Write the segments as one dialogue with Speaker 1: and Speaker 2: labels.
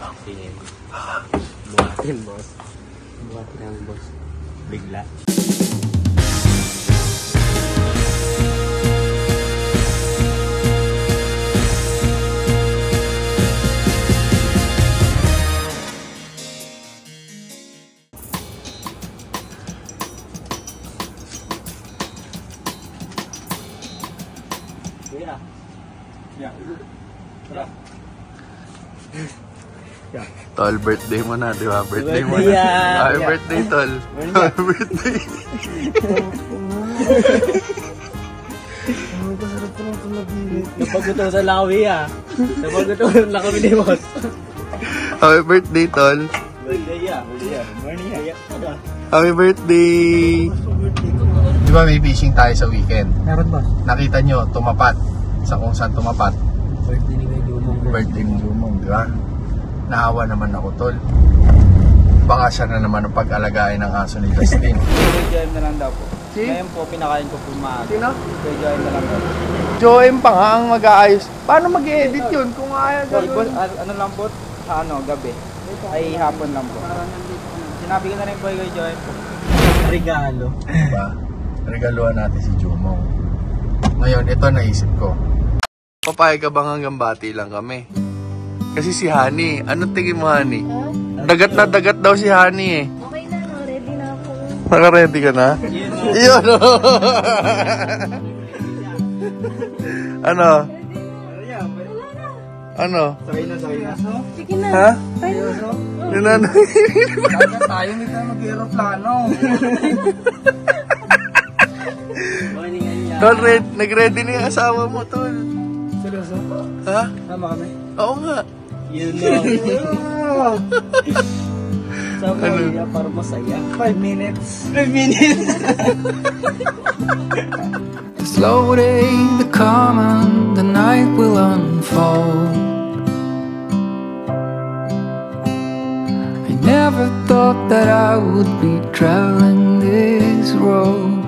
Speaker 1: Tingin. Buhatin, boss. Buhatin namin, boss. Bigla.
Speaker 2: Tol, birthday mo na, di ba? Birthday mo na. Happy birthday, Tol. Happy birthday.
Speaker 1: Napagutusan lang kami, Napagutusan lang kami ni boss.
Speaker 2: Happy birthday, Tol.
Speaker 1: Birthday, Morning,
Speaker 2: Happy birthday. Di ba may fishing tayo sa weekend?
Speaker 1: Meron ba?
Speaker 2: Nakita nyo, tumapat. Sa kung saan tumapat.
Speaker 1: Birthday ni Jumong.
Speaker 2: Birthday ni Jumong, di ba? Nahawa naman ako, Tol. Baka siya na naman ang pag-alagain ng aso ni Justin.
Speaker 1: Joem na lang daw po. Ngayon po, pinakain ko po maaga. Sino? Joem na lang daw.
Speaker 2: Joem pa nga ang mag-aayos. Paano mag-edit yun kung ayaw gagawin?
Speaker 1: Ano lang po? Gabi. Ay, hapon lang po. Sinabi ko na rin po kay Joem po. Regalo.
Speaker 2: Diba? Regaluhan natin si Jumong. Ngayon, ito naisip ko. Papayag ka bang hanggang bati lang kami? Kasi si Honey, anong tingin mo, Honey? Dagat na dagat daw si Honey eh.
Speaker 3: Okay na, ready na ako.
Speaker 2: Naka-ready ka na? Iyon o! Ano? Ano?
Speaker 1: Sakay na.
Speaker 3: Sige na.
Speaker 2: Ha?
Speaker 3: Seryoso?
Speaker 2: Yun na.
Speaker 1: Dagat tayo, hindi tayo mag-aeroplano.
Speaker 2: Tol, nag-ready na yung asawa mo, Tol.
Speaker 1: Seryoso?
Speaker 2: Ha?
Speaker 1: Tama kami?
Speaker 2: Oo nga.
Speaker 1: Yun lang. Sama niya para masaya. 5 minutes. 5 minutes.
Speaker 4: Slowly the calm and the night will unfold. I never thought that I would be traveling this road.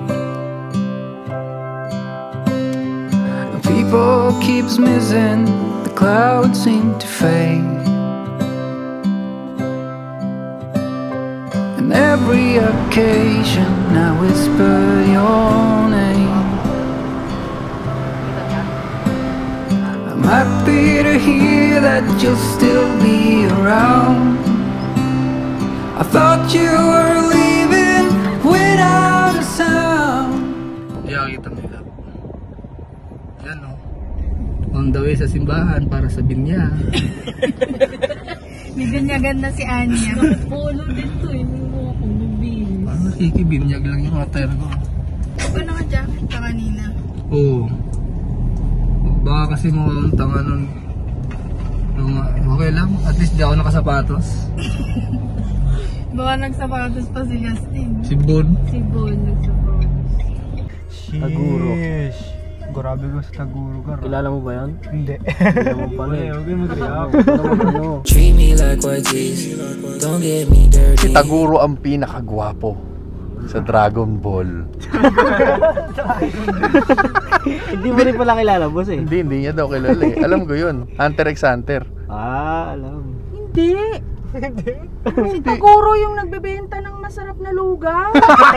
Speaker 4: People keeps missing, the clouds seem to fade, and every occasion I whisper your name. I'm happy to hear that you'll still be around. I thought you were leaving without a sound.
Speaker 2: Yeah, kita mo. Yan o.
Speaker 1: On the way sa simbahan para sa binya.
Speaker 3: Bibinyagan na si Anya. Polo din to, hindi mo ako nabili.
Speaker 1: Parang nakikibinyag lang yung hotel ko.
Speaker 3: Ba naka-jacket ka kanina?
Speaker 1: Oo. Baka kasi mawawantang nun. Okay lang, at least di ako nakasapatos.
Speaker 3: Baka nagsapatos pa si Justin.
Speaker 1: Si Bon.
Speaker 3: Si Bon nagsapatos.
Speaker 1: Taguro.
Speaker 5: Grabe ko sa Taguro ka.
Speaker 1: Kilala mo ba yan?
Speaker 5: Hindi.
Speaker 1: Hindi mo pala eh.
Speaker 5: Okay, mag-react.
Speaker 4: Treat me like white teeth, don't get me
Speaker 2: Si
Speaker 4: dirty.
Speaker 2: Taguro ang pinakagwapo sa Dragon Ball.
Speaker 1: Hindi mo rin pala kilala, boss eh.
Speaker 2: Hindi niya daw kilala eh. Alam ko yun. Hunter x Hunter.
Speaker 1: Alam.
Speaker 3: Hindi. Si Taguro yung nagbebenta ng masarap na lugaw.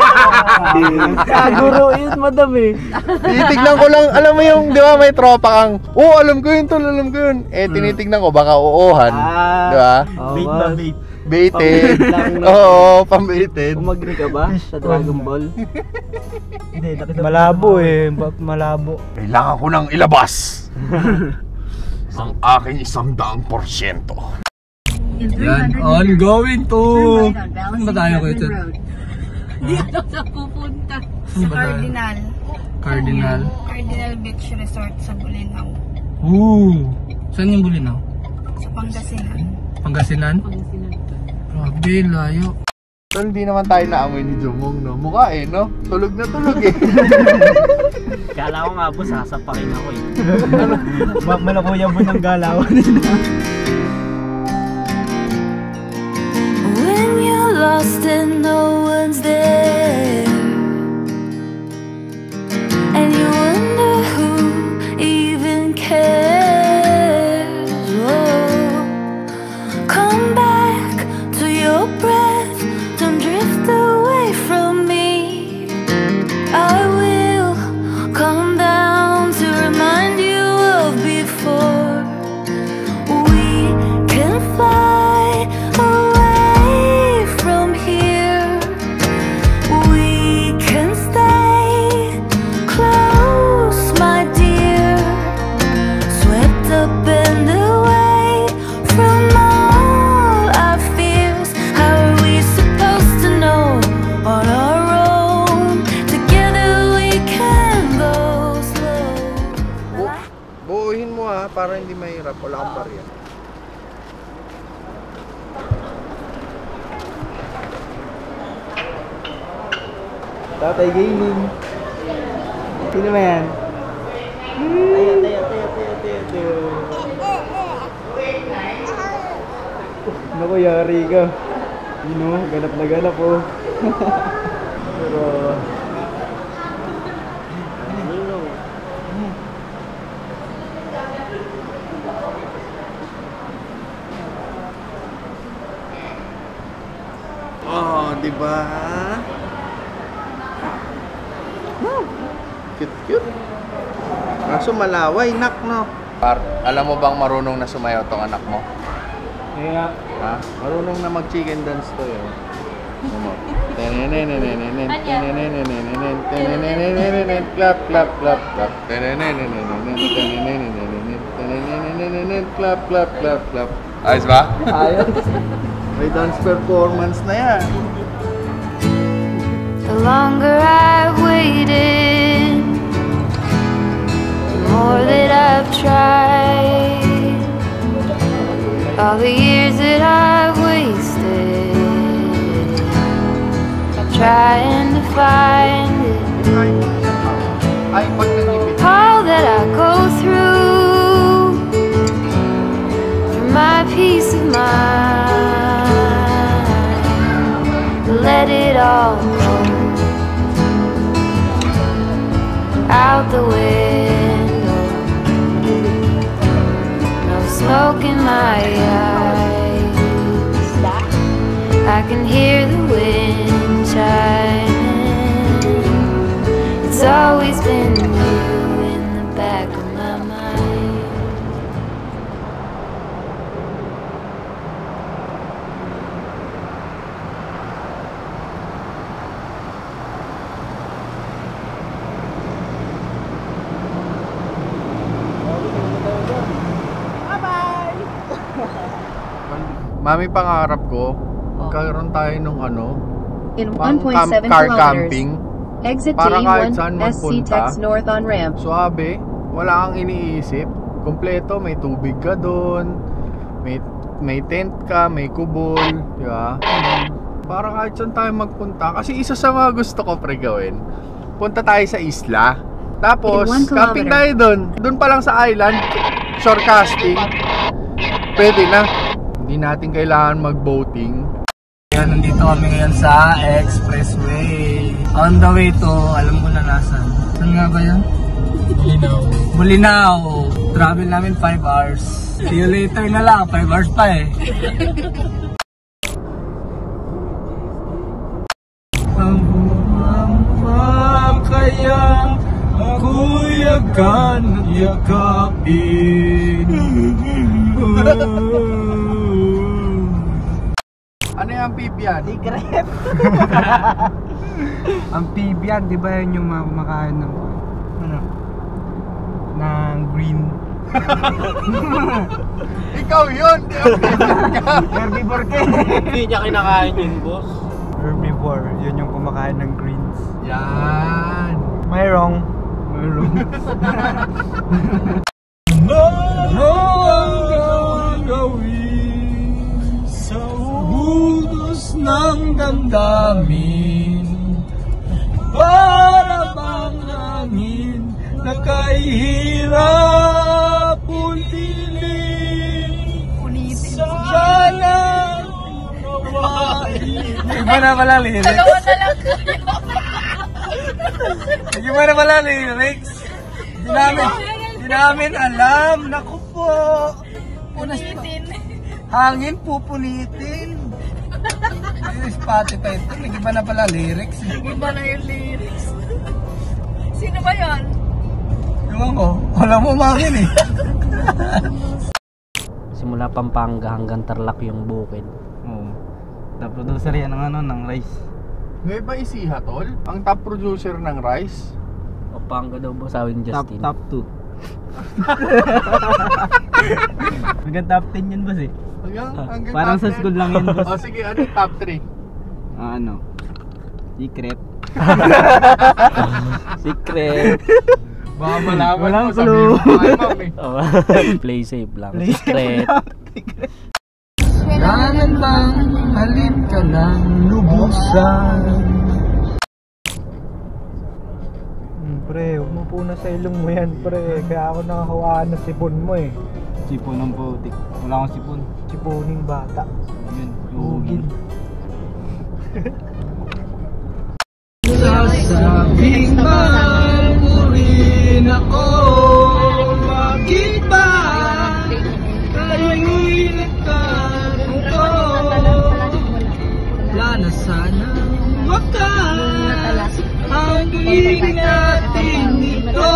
Speaker 1: Taguro yun, madam eh.
Speaker 2: Tinitignan ko lang, alam mo yung, di ba may tropa kang, alam ko yun tol, alam ko yun. Eh, tinitignan ko, baka uuhan. Di ba?
Speaker 1: Bait ba, bait?
Speaker 2: Baited.
Speaker 1: Lang, no?
Speaker 2: Oo, pambaited.
Speaker 1: Umagri ka ba sa Dragon Ball?
Speaker 5: Hindi, malabo eh. Malabo.
Speaker 2: Kailangan ko nang ilabas ang aking 100%.
Speaker 1: Yan, ongoing to. Saan ba tayo kayo ito?
Speaker 3: Dito sa pupunta.
Speaker 1: Saan ba tayo?
Speaker 3: Cardinal.
Speaker 1: Cardinal.
Speaker 3: Cardinal Beach Resort sa Bulinaw.
Speaker 1: Saan yung Bulinaw?
Speaker 3: Sa Pangasinan.
Speaker 1: Pangasinan? Grabe, layo.
Speaker 2: Tol, hindi naman tayo naamoy ni Jumong, no? Mukha eh, no? Tulog na tulog eh.
Speaker 1: Kala ko nga po, sasapakin ako eh.
Speaker 5: Malakuya mo ng galawan.
Speaker 6: When you're lost and no one's there, and you wonder who even cares. Oh, come
Speaker 2: mo para hindi mahirap. Wala kang barya.
Speaker 1: Tatay Gaming. Sino ba yan? Tayo. Naku, yari ka. Ganap na ganap oh. Pero...
Speaker 2: Oh, di ba? Cute. Kaso malaway, nak, no? Alam mo bang marunong na sumayaw tong anak mo?
Speaker 1: Kaya,
Speaker 2: Ha? Marunong na mag-chicken dance to yun. Clap, clap, clap, clap. Clap, clap, clap, clap. Ayos ba?
Speaker 1: ayos.
Speaker 2: May dance performance na yan.
Speaker 6: The longer I've waited, the more that I've tried. All the years that I've wasted trying to find it.
Speaker 2: Ay, pag nangipit.
Speaker 6: All that I go through for my peace of mind. Let it all go out the window. No smoke in my eyes. I can hear the wind chiming. It's always been you in the back of my mind.
Speaker 2: Mami, pangarap ko, magkaroon tayo nung
Speaker 7: In
Speaker 2: pang
Speaker 7: 1.7
Speaker 2: car
Speaker 7: kilometers,
Speaker 2: camping.
Speaker 7: exit
Speaker 2: Para kahit
Speaker 7: T1
Speaker 2: saan
Speaker 7: SC
Speaker 2: magpunta.
Speaker 7: Tex North on ramp.
Speaker 2: Suabe, wala kang iniisip. Kompleto, may tubig ka doon, may tent ka, may kubol, di ba? Para kahit saan tayo magpunta. Kasi isa sa mga gusto ko pre gawin, punta tayo sa isla. Tapos,
Speaker 7: In 1
Speaker 2: camping
Speaker 7: kilometer.
Speaker 2: tayo doon. Doon pa lang sa island, shore casting. Pwede na. Hindi natin kailangan mag-boating.
Speaker 1: Yan, nandito kami ngayon sa Expressway. On the way to, alam ko na nasan. Saan nga ba yan? Bulinaw. Travel namin 5 hours. See you later na lang, 5 hours pa eh. Kaya ako'y agad yakapin.
Speaker 2: Ano yung amphibian?
Speaker 1: Secret.
Speaker 5: Amphibian, di ba yun yung mga kumakain ng
Speaker 1: Ano?
Speaker 5: ng green?
Speaker 2: Ikaw yun! Di amphibian ka!
Speaker 5: Herbivore ka.
Speaker 1: Hindi niya kinakain yun, boss.
Speaker 5: Herbivore, yun yung kumakain ng greens.
Speaker 2: Yan!
Speaker 5: May wrong.
Speaker 1: Ano ang gawin sa ulos ng damdamin? Para bang hangin na kahirap puntilin? Sana iba na pala lyrics. Iba na pala lyrics. Di namin alam. Naku po. Punitin. Hangin pupunitin. Yung Spotify ito. Nag-iba na pala lyrics.
Speaker 3: Iba na yung lyrics. Sino ba yan?
Speaker 1: Ewan ko. Wala mo umakin eh.
Speaker 8: Simula Pampanga hanggang Tarlac yung bukid.
Speaker 1: Oo. Top producer yan ng rice.
Speaker 2: Nueva Ecija, tol? Ang top producer ng rice?
Speaker 8: Pampanga daw ba sawin Justin?
Speaker 1: Top 2. Hanggang top 10 yun boss eh.
Speaker 2: Hanggang
Speaker 1: Parang
Speaker 2: top
Speaker 1: sa
Speaker 2: 10.
Speaker 1: school lang yan boss.
Speaker 2: O sige, ano yung top 3?
Speaker 1: Ano? Secret.
Speaker 8: Secret.
Speaker 2: Baka malaman
Speaker 5: Walang
Speaker 2: mo, sabihin mo kay ma'am eh.
Speaker 8: Oh, play safe lang. Secret.
Speaker 2: Kailangan bang halip ka ng lubusan?
Speaker 5: Pre, huwag mo po na sa ilong mo yan, pre. Kaya ako nakakawaan ng sipon mo eh.
Speaker 1: Sipon ng putik. Wala akong sipon.
Speaker 5: Siponing bata.
Speaker 1: Yun.
Speaker 5: Hugin.
Speaker 2: Sasabing mahal mo rin ako. Bakit ba tayo'y nagkagusto? Wala na sana wakas ang piling natin ito.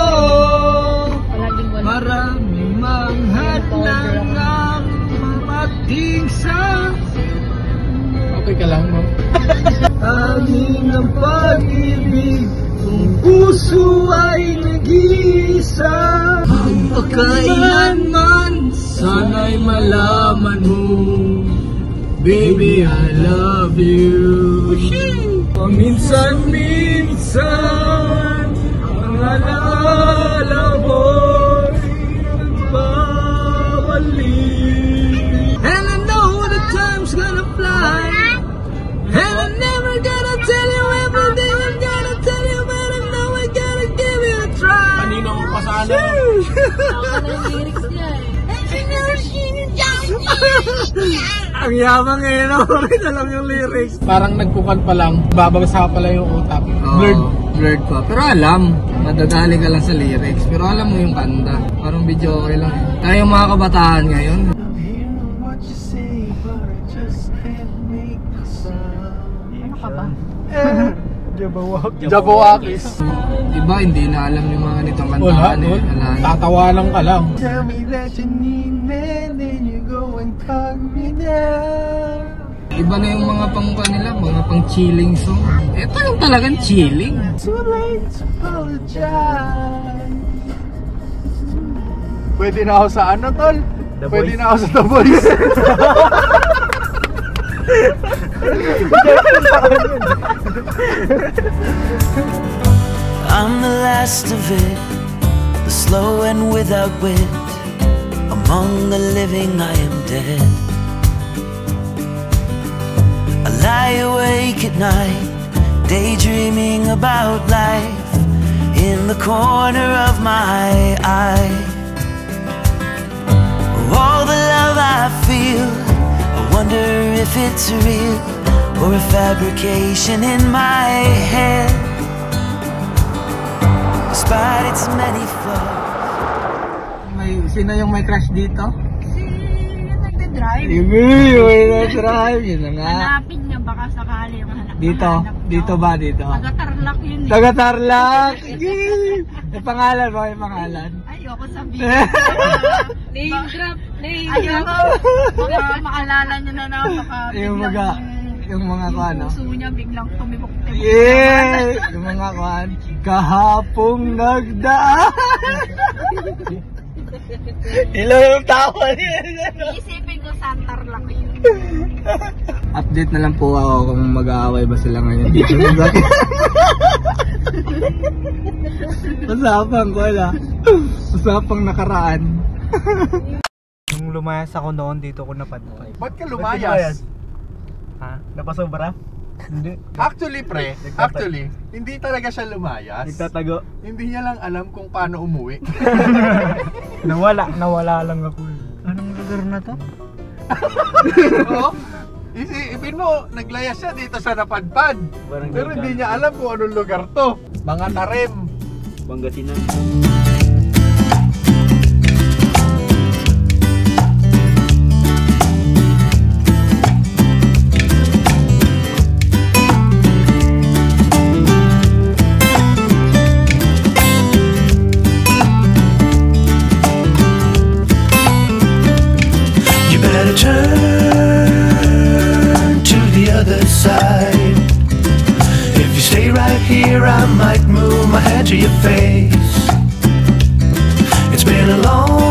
Speaker 2: Maraming manghadlang ang mamating sa... Okay ka lang mo? Amin ang pag-ibig, kung puso ay nag-iisa. Pagkailanman, sana'y malaman mo, baby, I love you. Paminsan-minsan, ang alala mo'y nagbabalik. And I know the time's gonna fly, and I'm never gonna tell you everything I'm gonna tell you, but I know I gotta give it a try. Kanina ko pa sana. Ang yabang eh, no? Bakit alam yung lyrics? Parang nagpukan pa lang, babagsa pala yung utak. Blurred pa. Pero alam, madadali ka lang sa lyrics. Pero alam mo yung kanta. Parang video okay lang. Tayong mga kabataan ngayon.
Speaker 3: Ano ka ba?
Speaker 2: Jabawakis. Iba, hindi na alam yung mga nitong kantaan eh. Tatawanan ka lang. Tell me that you need me, then you go and calm me down. Iba na yung mga pang nila, mga pang chilling song. Ito yung talagang chilling. Too late to apologize. Pwede na ako sa ano, tol? Pwede na ako sa The Voice.
Speaker 9: I'm the last of it, the slow and without wit. Among the living I am dead. I lie awake at night, daydreaming about life in the corner of my eye. All the love I feel, I wonder if it's real or a fabrication in my head. Despite its many flaws.
Speaker 2: Sino yung may crush dito?
Speaker 3: Yung nagde-drive.
Speaker 2: Yung may drive, yun na nga.
Speaker 3: Hanapin niya baka sakali yung hanap.
Speaker 2: Dito? Dito ba? Dito?
Speaker 3: Taga-Tarlac yun eh.
Speaker 2: Taga-Tarlac! May pangalan ba? May pangalan?
Speaker 3: Ayoko sabihin. Name drop. Ayoko. Baka makalala niyo na na. Baka
Speaker 2: yung mga kwan, no?
Speaker 3: puso niya biglang tumibok-tibok.
Speaker 2: Yeah! Yung mga kwan, kahapong nagdaan. Ilo yung tawa niya.
Speaker 3: Isipin ko sa Tarlac yun.
Speaker 2: Update na lang po ako kung mag-aaway ba sila ngayon dito. Usapang ko wala. Usapang nakaraan.
Speaker 5: Nung lumayas ako noon, dito ko napadpad.
Speaker 2: Ba't ka lumayas?
Speaker 5: Ha? Napasobra? Hindi.
Speaker 2: Actually, pre, hindi talaga siya lumayas.
Speaker 5: Nagtatago.
Speaker 2: Hindi niya lang alam kung paano umuwi.
Speaker 5: Nawala lang ako. Anong lugar na to?
Speaker 2: Oo. Isipin mo, naglayas siya dito sa Napadpad. Pero hindi niya alam kung anong lugar to. Mga Tarem.
Speaker 1: Pangasinan.
Speaker 9: Turn to the other side. If you stay right here, I might move my head to your face. It's been a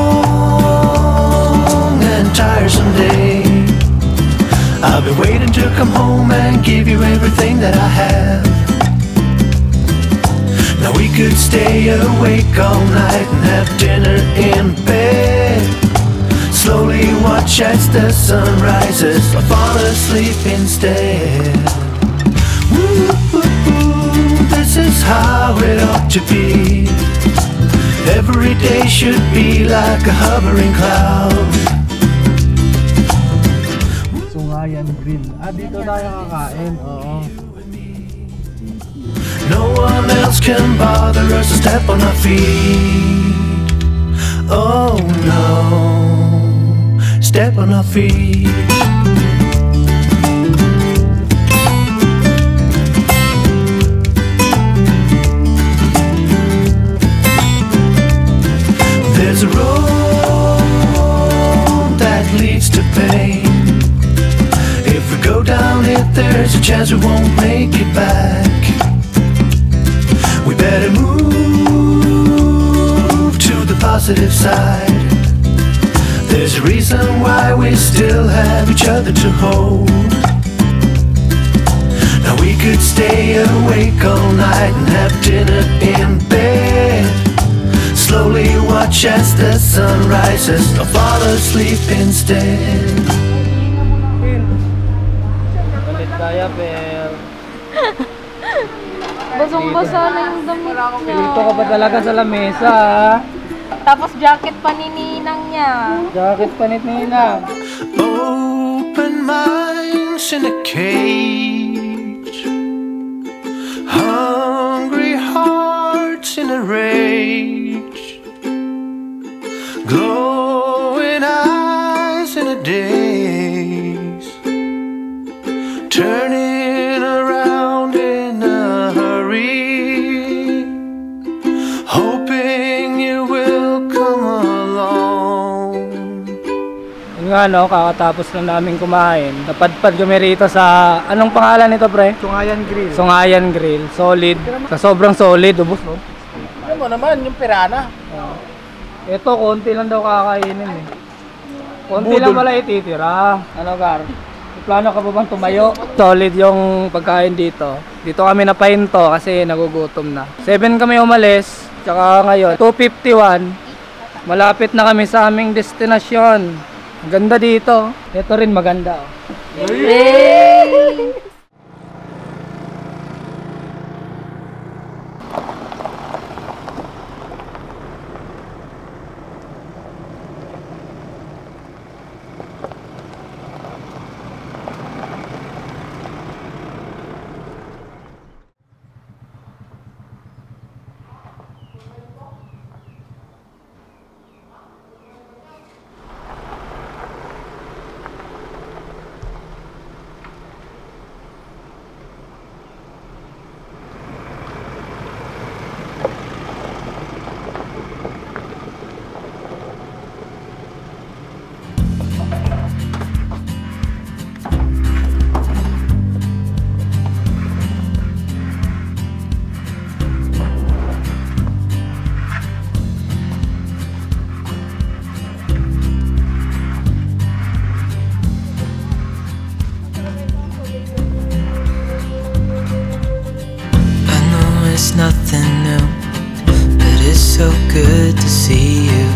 Speaker 9: long and tiresome day. I've been waiting to come home and give you everything that I have. Now we could could stay awake all night and have dinner in bed. Slowly watch as the sun rises or fall asleep instead. Woo, this is how it ought to be. Every day should be like a hovering cloud.
Speaker 5: Sungayan Grill. Dito tayo kakain. Oo.
Speaker 9: No one else can bother us to step on our feet. Oh no, step on our feet. There's a road that leads to pain. If we go down it, there's a chance we won't make it back. We better move to the positive side. There's a reason why we still have each other to hold. Now we could stay awake all night and have dinner in bed. Slowly watch as the sun rises or fall asleep instead.
Speaker 1: Ulit kaya, Per.
Speaker 3: Basong-basa na yung damit niya.
Speaker 1: Dito ka ba talaga sa lamesa, ha?
Speaker 3: Tapos jacket pa ni Ninang niya.
Speaker 1: Jacket pa ni Ninang.
Speaker 9: Open minds in a cage, hungry hearts in a rage, glowing eyes in a daze, turning around in a hurry, hoping you will come along.
Speaker 1: Yung nga, no, kakatapos lang namin kumain. Napadpad kami rito sa... Anong pangalan nito, pre?
Speaker 5: Sungayan Grill.
Speaker 1: Sungayan Grill. Solid. Sa sobrang solid, ubos, no?
Speaker 5: Ano mo naman, yung pirana.
Speaker 1: Ito, konti lang daw kakainin, eh. Konti lang pala ititira. Ano, Gar? May plano ka ba bang tumayo? Solid yung pagkain dito. Dito kami napahinto kasi nagugutom na. 7 kami umalis. Tsaka ngayon, 2:51. Malapit na kami sa aming destinasyon. Ang ganda dito. Ito rin maganda, oh.
Speaker 4: Nothing new, but it's so good to see you.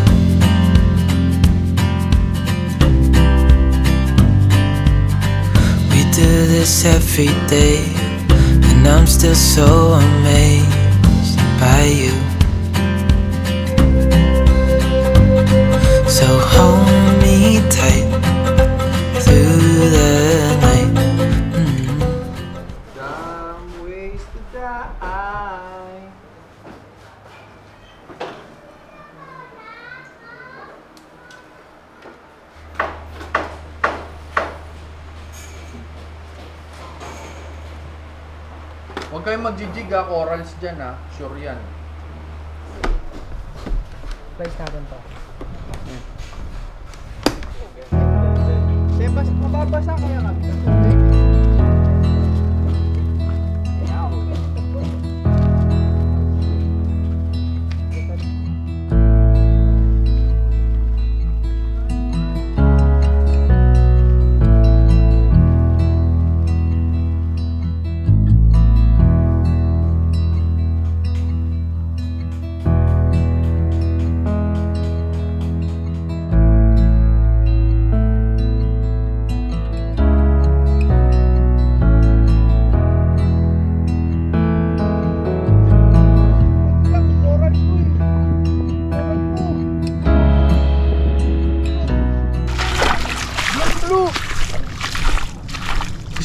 Speaker 4: We do this every day, and I'm still so amazed by you. So hold me tight through the night.
Speaker 1: Some ways to die.
Speaker 2: Huwag kayong magjijig, ha. Corals dyan, ha. Sure yan.
Speaker 1: Price natin to.
Speaker 5: Mababasa kaya kami.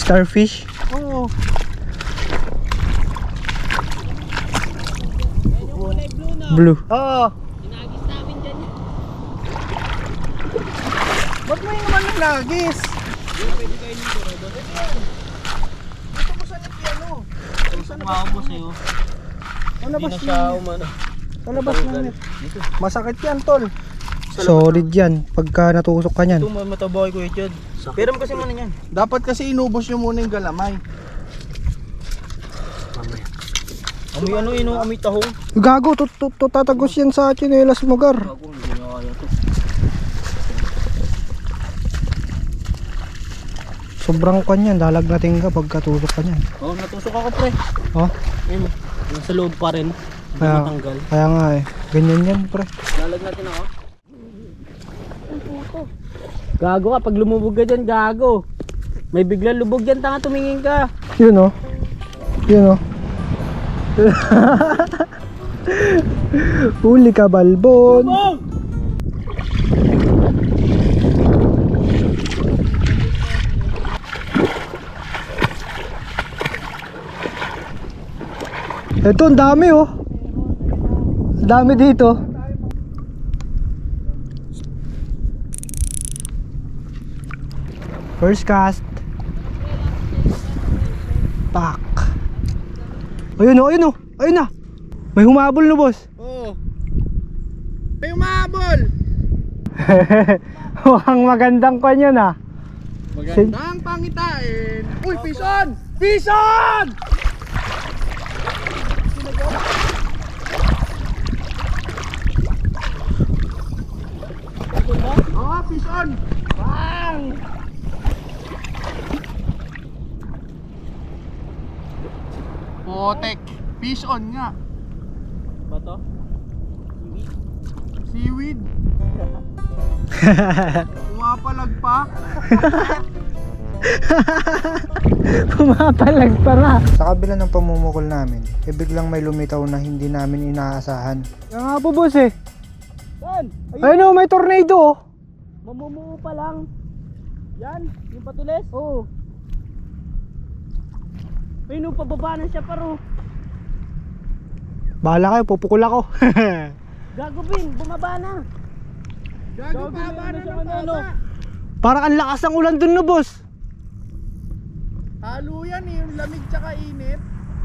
Speaker 5: Starfish? Oo. Blue. Oo.
Speaker 3: Inagis namin dyan.
Speaker 5: Ba't mo yung naman yung nagis?
Speaker 8: Maubos eh.
Speaker 5: Hindi na siya umano. Palabas na. Masakit yan, tol. Solid yan pagka natusok ka niyan.
Speaker 8: Ito mataba ko ito. Pero mo kasi muna yan.
Speaker 2: Dapat kasi inubos nyo muna yung galamay.
Speaker 8: Amoy ano yun, amoy tahong.
Speaker 5: Gago, tatagos yan sa chinelas mo, Gar.
Speaker 8: Gago, hindi na kaya to.
Speaker 5: Sobrang kanyan, dalagnating ka pagka tusok ka niyan.
Speaker 8: Oh, natusok ako pre.
Speaker 5: Oh?
Speaker 8: Ayun, nasa loob pa rin. Hindi matanggal.
Speaker 5: Kaya nga eh, ganyan yan, pre.
Speaker 8: Lalag natin ako. Gago ka, pag lumubog ka dyan, gago. May biglang lubog dyan, tanga tumingin ka.
Speaker 5: Yun oh. Yun oh. Huli ka, balbon. Ito, ang dami oh. Ang dami dito. First cast. Pak. Ayun oh, ayun oh. Ayun na. May humabol na, boss.
Speaker 2: Oo. May humabol.
Speaker 5: Mukhang magandang kwan yun ah.
Speaker 2: Magandang pangitain. Uy, pison! Pison! Oo, pison! Bang! Potek. Fish on nga.
Speaker 8: Bato?
Speaker 2: Seaweed. Pumapalag pa.
Speaker 5: Pumapalag pa nga. Sa kabila ng pamumukol namin, biglang may lumitaw na hindi namin inaasahan. Kaya nga po, boss eh.
Speaker 8: Saan?
Speaker 5: Ayun oh, may tornado oh.
Speaker 8: Mamumuo pa lang. Yan, yung patulis? Oo. Ayun, pababa na siya paro.
Speaker 5: Bahala kayo, pupukul ako.
Speaker 8: Gago Bin, bumaba na.
Speaker 2: Gago, baba na ng baba.
Speaker 5: Parang ang lakas ng ulan dun no, boss.
Speaker 2: Halo yan eh, yung lamig tsaka init.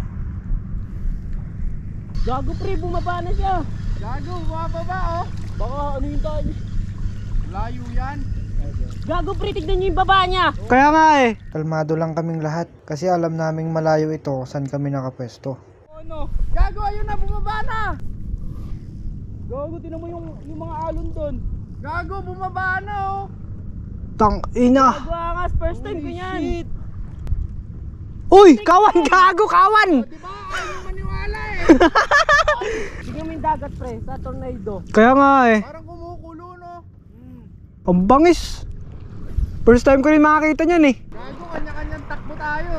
Speaker 8: Gago pre, bumaba na siya.
Speaker 2: Gago, bumababa oh.
Speaker 8: Baka ano yung tayo?
Speaker 2: Layo yan.
Speaker 8: Gago pre, tignan nyo yung baba niya.
Speaker 5: Kaya nga eh. Kalmado lang kaming lahat kasi alam naming malayo ito saan kami nakapwesto.
Speaker 8: Ano?
Speaker 2: Gago, ayun na, bumaba na.
Speaker 8: Gago, tinan mo yung mga alon doon.
Speaker 2: Gago, bumaba na oh.
Speaker 5: Tang ina.
Speaker 8: Gago angas, first time ko yan.
Speaker 5: Uy, kawan, gago, kawan.
Speaker 2: Diba, ayaw maniwala eh.
Speaker 8: Tignan mo yung dagat pre, sa tornado.
Speaker 5: Kaya nga eh.
Speaker 2: Parang kumukulo no.
Speaker 5: Ang bangis. First time ko rin makakita niyan eh.
Speaker 2: Gago, kanya-kanyang takbo tayo.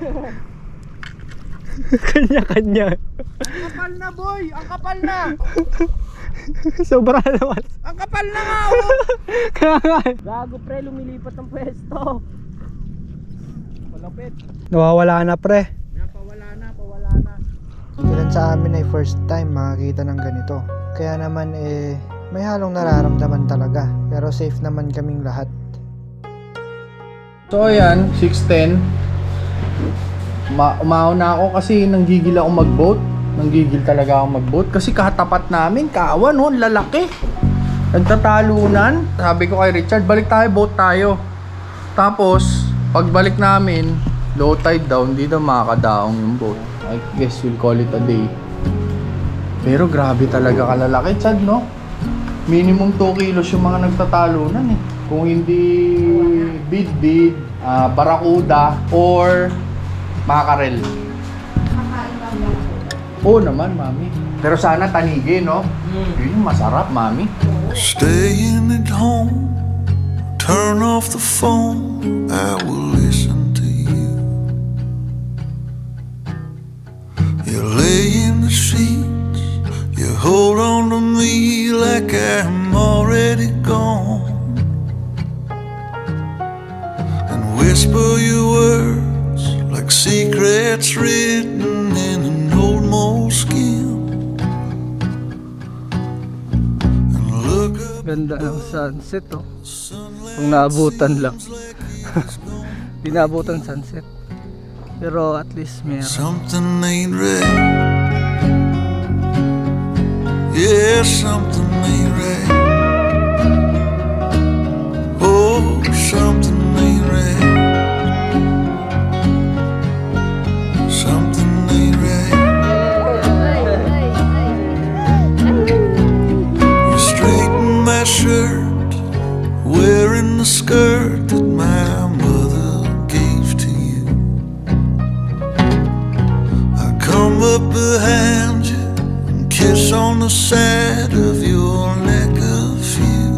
Speaker 5: Kanya-kanya.
Speaker 2: Ang kapal na boy, ang kapal na.
Speaker 5: Sobra naman.
Speaker 2: Ang kapal na nga oh.
Speaker 5: Kaya nga eh.
Speaker 8: Gago pre, lumilipat ng pwesto. Malapit.
Speaker 5: Nawawala na pre.
Speaker 2: Pawala na.
Speaker 5: Ilan sa amin ay first time makakita ng ganito. Kaya naman eh may halong nararamdaman talaga. Pero safe naman kaming lahat.
Speaker 2: So ayan, 6:10. Umahon na ako kasi nanggigil ako mag-boat. Nanggigil talaga ako mag-boat kasi katapat namin, kaawan oh, lalaki. Nagtatalunan. Sabi ko kay Richard, balik tayo, boat tayo. Tapos, pagbalik namin, low tide daw, hindi daw makakadaong yung boat. I guess we'll call it a day. Pero grabe talaga kalalaki, Chad, no? Minimum 2 kilos yung mga nagtatalunan eh. Kung hindi bid-bid, barakuda, or makarel. Oo naman, mami. Pero sana tanigi, no? Yun yung masarap, mami.
Speaker 9: Staying at home, turn off the phone, I will listen to you. You lay in the sheets, you hold on to me like I'm already gone, and whisper your words like secrets written in an old moleskin. And look up,
Speaker 1: Ganda ng sunset oh. Kung naabutan lang. Di naabutan sunset. Pero at least meron.
Speaker 9: something ain't right. Yeah, something ain't right. Oh, something ain't right. Something ain't right. You straighten my shirt, wearing the skirt that my mother gave to you. I come up behind you and kiss on the side of your neck a few.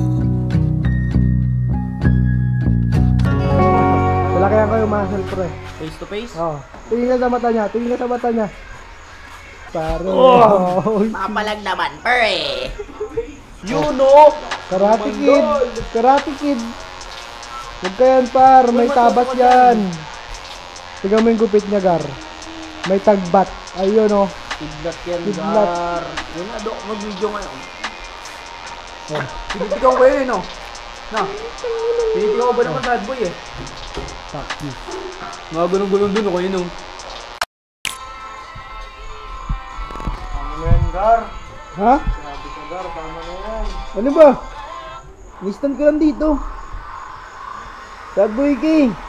Speaker 5: Wala kaya kayo muscle pre.
Speaker 8: Face to face?
Speaker 5: Oh. Tingin ka sa mata niya, tingin ka sa mata niya. Pare. Oh.
Speaker 3: Papalag naman, pre.
Speaker 5: Karate Kid. Karate Kid. Huwag ka yan par, may tabat yan. Tingnan mo yung gupit niya Gar. May tagbat. Ayun oh.
Speaker 8: Kidlat yan,
Speaker 5: Kidlat.
Speaker 8: Gar. Yun na, Dok. Mag-video ngayon.
Speaker 5: Oh.
Speaker 8: Pinitigaw ko yun, no? Na? Pinitigaw ba naman bad boy eh?
Speaker 5: Taki.
Speaker 8: Mga gulong-gulong dun ako yun, no?
Speaker 5: Ha? Ano ba? Instant ko lang dito. Bad boy King.